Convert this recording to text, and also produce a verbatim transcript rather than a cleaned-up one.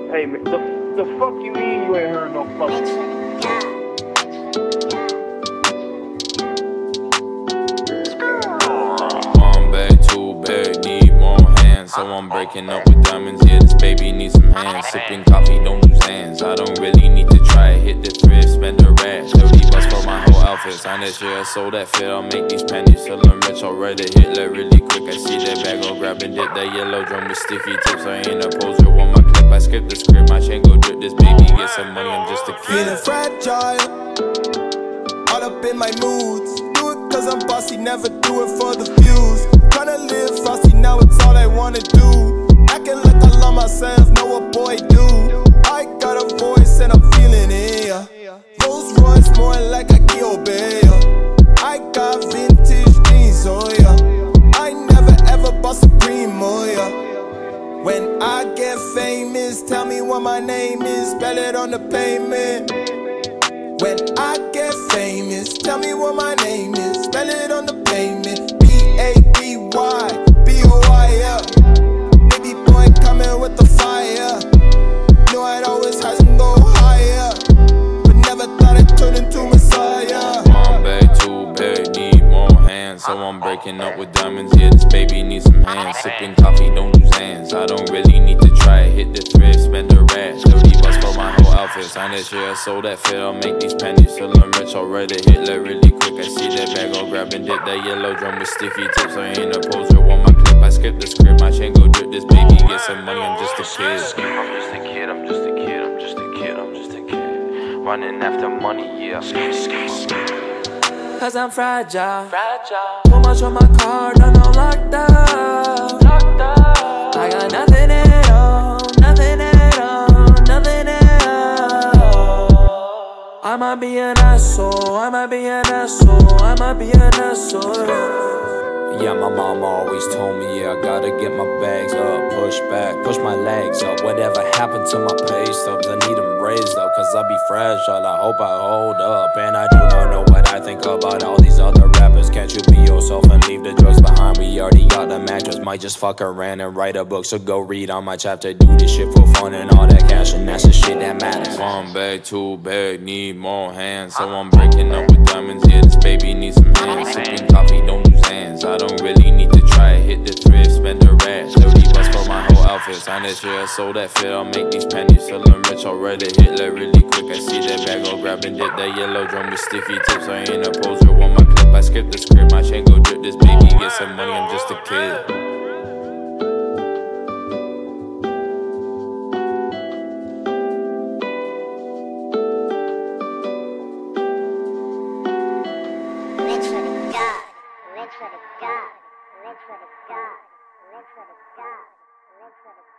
Hey man, the, the fuck you mean you ain't heard no fucking? One bag, two bag, need more hands. So I'm breaking up with diamonds, yeah, this baby needs some hands. Sipping coffee, don't lose hands. I don't really need to try it. Hit the thrift, spend the rash. thirty bucks for my whole outfit. Sign that shit, I sold that fit. I'll make these pennies till I'm rich. Already hit like really quick. I see that bag, I'll grab and dip. That yellow drum with sticky tips. I ain't a poser on my clip. I skip the script, my chain go drip. This baby get some money, I'm just a kid. Feeling fragile, all up in my moods. Do it cause I'm bossy, never do it for the views. Tryna live frosty, now it's all I wanna do. Acting like I love myself, know what boy do. I got a voice and I'm feeling it, yeah. Rolls Royce, more like a Kyobe, yeah. I got vintage jeans, oh yeah. I never ever bought Supreme, oh yeah. When I get famous, tell me what my name is, spell it on the pavement. When I get famous, tell me what my name is, spell it on the pavement. B A B Y, B O I L. Baby boy coming with the fire. Knew I'd always have to go higher, but never thought I'd turn into Messiah. One bag, two bag, need more hands. So I'm breaking up with diamonds, yeah, this baby needs some hands. Sipping coffee, don't lose hands. I don't really need to try it. Hit the thrift, spend the rash. thirty bucks for my whole outfit. Sign that shit, I sold that fit. I'll make these pennies till I'm rich. Already hit like really quick. I see that bag, I'll grab and dip. That yellow drum with sticky tips. I ain't a poser on my clip. I skip the script, my chain go drip. This baby get some money, I'm just a kid. I'm just a kid, I'm just a kid, I'm just a kid, I'm just a kid. Running after money, yeah, skip, skip, skip. Cause I'm fragile, fragile. Too much on my card, I'm all locked up, locked up. I got nothing at all, nothing at all, nothing at all. I might be an asshole, I might be an asshole, I might be an asshole. Yeah, my mama always told me, yeah, I gotta get my bags up. Push back, push my legs up. Whatever happened to my pay stubs, I need them raised up. Cause I be fragile, I hope I hold up. And I do not know what I think about all these other rappers. Can't you be yourself and leave the drugs behind? We already got the mattress. Might just fuck around and write a book. So go read on my chapter. Do this shit for fun and all that cash, and that's the shit that matters. One bag, two bag, need more hands. So I'm breaking up with diamonds, yeah, this baby needs some hands. Sipping coffee, don't lose hands. I don't really need to try it. Hit the thrift, spend the rash. thirty bucks for my whole outfit. Sign that shit, I sold that fit. I'll make these pennies till I'm rich. Already hit like really quick. I see that bag, I'll grab and dip. That yellow drum with sticky tips. I ain't a poser on my clip. I skip the script, my chain go drip. This baby get some money, I'm just a kid. Rich for the God, rich for the God, rich for the God, rich for the God, rich for the God.